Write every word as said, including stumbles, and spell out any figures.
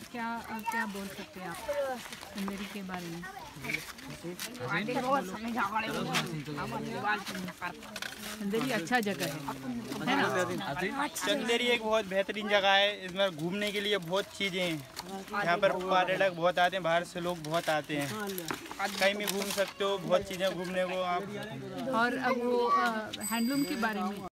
क्या क्या बोल सकते हैं आप चंदेरी के बारे में? चंदेरी अच्छा जगह है, है ना? चंदेरी एक बहुत बेहतरीन जगह है। इसमें घूमने के लिए बहुत चीज़ें हैं। यहाँ पर पर्यटक बहुत आते हैं, बाहर से लोग बहुत आते हैं। कहीं भी घूम सकते हो, बहुत चीज़ें घूमने को आप। और अब वो हैंडलूम के बारे में